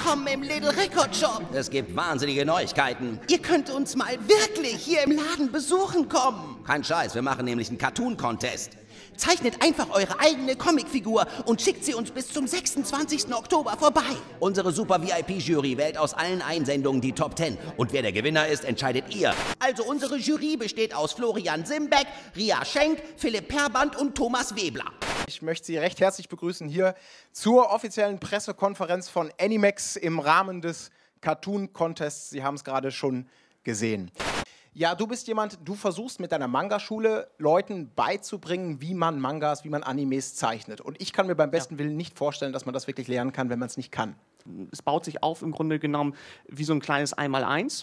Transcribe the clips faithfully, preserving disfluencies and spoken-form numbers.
willkommen im Little Record Shop. Es gibt wahnsinnige Neuigkeiten. Ihr könnt uns mal wirklich hier im Laden besuchen kommen. Kein Scheiß, wir machen nämlich einen Cartoon-Contest. Zeichnet einfach eure eigene Comicfigur und schickt sie uns bis zum sechsundzwanzigsten Oktober vorbei. Unsere super V I P-Jury wählt aus allen Einsendungen die Top Ten. Und wer der Gewinner ist, entscheidet ihr. Also unsere Jury besteht aus Florian Simbeck, Ria Schenk, Philipp Perband und Thomas Webler. Ich möchte Sie recht herzlich begrüßen hier zur offiziellen Pressekonferenz von Animex im Rahmen des Cartoon-Contests. Sie haben es gerade schon gesehen. Ja, du bist jemand, du versuchst mit deiner Manga-Schule Leuten beizubringen, wie man Mangas, wie man Animes zeichnet. Und ich kann mir beim besten ja. Willen nicht vorstellen, dass man das wirklich lernen kann, wenn man es nicht kann. Es baut sich auf im Grunde genommen wie so ein kleines Einmaleins.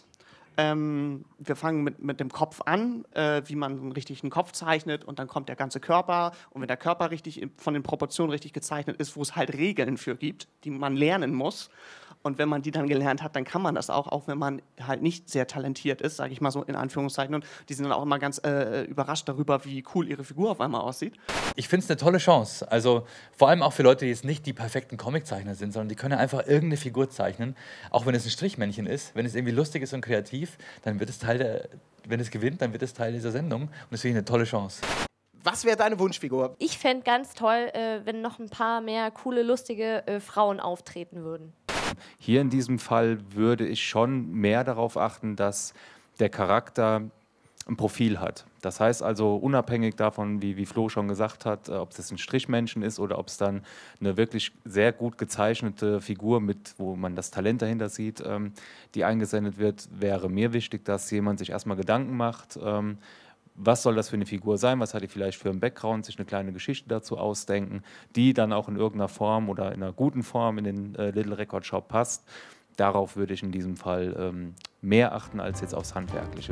Ähm, wir fangen mit, mit dem Kopf an, äh, wie man einen richtigen Kopf zeichnet, und dann kommt der ganze Körper. Und wenn der Körper richtig von den Proportionen richtig gezeichnet ist, wo es halt Regeln für gibt, die man lernen muss. Und wenn man die dann gelernt hat, dann kann man das auch, auch wenn man halt nicht sehr talentiert ist, sage ich mal so in Anführungszeichen. Und die sind dann auch immer ganz äh, überrascht darüber, wie cool ihre Figur auf einmal aussieht. Ich finde es eine tolle Chance. Also vor allem auch für Leute, die jetzt nicht die perfekten Comiczeichner sind, sondern die können einfach irgendeine Figur zeichnen. Auch wenn es ein Strichmännchen ist, wenn es irgendwie lustig ist und kreativ, dann wird es Teil der, wenn es gewinnt, dann wird es Teil dieser Sendung. Und das finde ich eine tolle Chance. Was wäre deine Wunschfigur? Ich fände ganz toll, äh, wenn noch ein paar mehr coole, lustige äh, Frauen auftreten würden. Hier in diesem Fall würde ich schon mehr darauf achten, dass der Charakter ein Profil hat. Das heißt also, unabhängig davon, wie, wie Flo schon gesagt hat, ob es ein Strichmännchen ist oder ob es dann eine wirklich sehr gut gezeichnete Figur mit, wo man das Talent dahinter sieht, ähm, die eingesendet wird, wäre mir wichtig, dass jemand sich erstmal Gedanken macht, ähm, was soll das für eine Figur sein, was hat die vielleicht für einen Background, sich eine kleine Geschichte dazu ausdenken, die dann auch in irgendeiner Form oder in einer guten Form in den äh, Little Record Shop passt. Darauf würde ich in diesem Fall ähm, mehr achten als jetzt aufs Handwerkliche.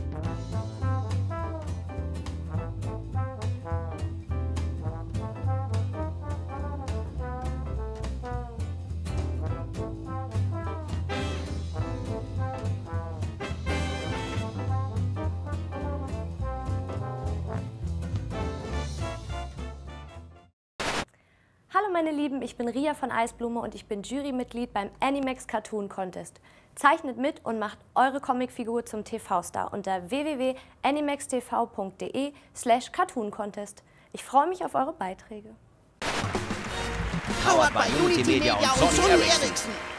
Hallo meine Lieben, ich bin Ria von Eisblume und ich bin Jurymitglied beim Animex Cartoon Contest. Zeichnet mit und macht eure Comicfigur zum T V-Star unter w w w punkt animextv punkt de slash cartoon contest. Ich freue mich auf eure Beiträge. Powered by Unity Media und Sony Ericsson.